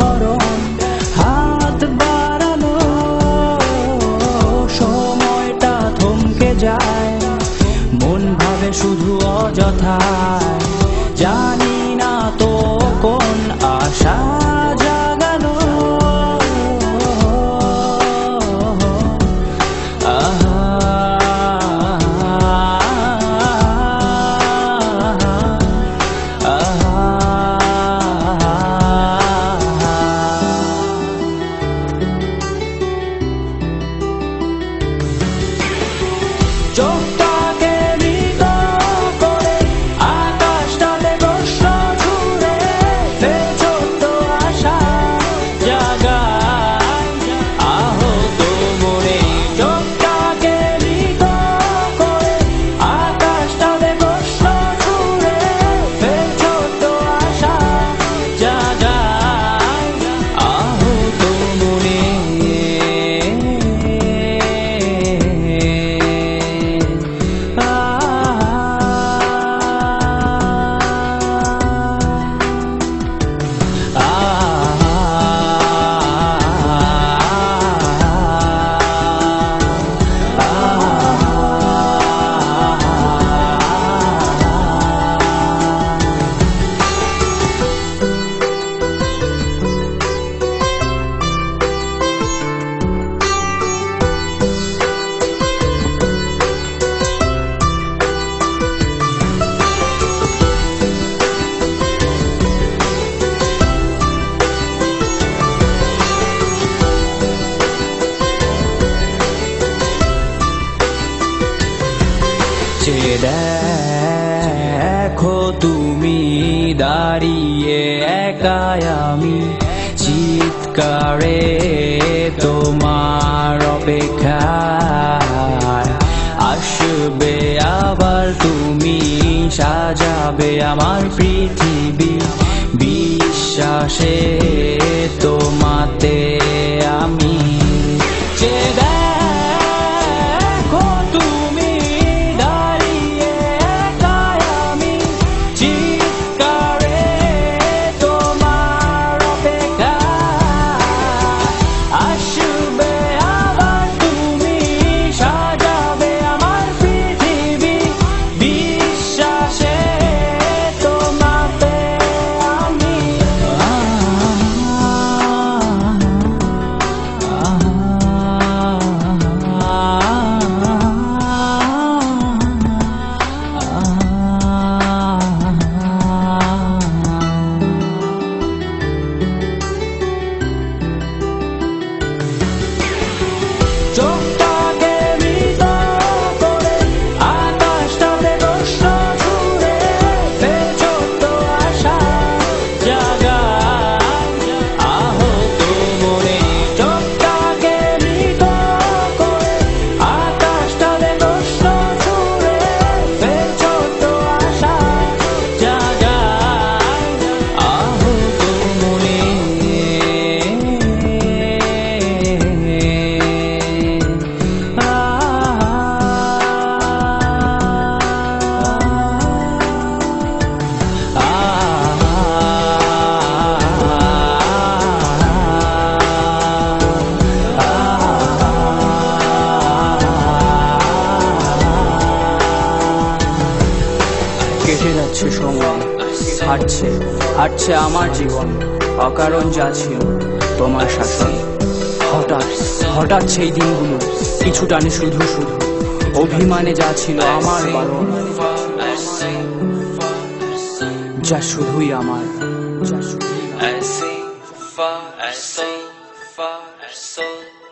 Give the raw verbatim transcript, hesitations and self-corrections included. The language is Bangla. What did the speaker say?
মরণ হাত বাড়ালো সময়টা থমকে যায় মন ভাবে শুধু অযথায় জানি না তো কোন আশা জাগালো চোখটাকে মৃত করে আকাশটাতে প্রশ্ন ছুড়ে ছোট্ট আশা জাগায় আহত মনে চোখটাকে মৃত করে আকাশটাতে প্রশ্ন ছুড়ে ছোট্ট আশা জাগায় আহত মনে দেখো তুমি দাঁড়িয়ে একাই আমি চিৎকারে তোমার অপেক্ষায় আসবে আবার তুমি সাজাবে আমার পৃথিবী বিশ্বাসে তোমাতে আমি কেটে যাচ্ছে সময় হাঁটছে হাঁটছে আমার জীবন অকারণ যা ছিল তোমার শাসন হঠাৎ হঠাৎ সেই দিনগুলো কিছু টানে শুধু শুধু অভিমানে যা ছিল আমার বারণ যা শুধুই আমার যা শুধুই আমার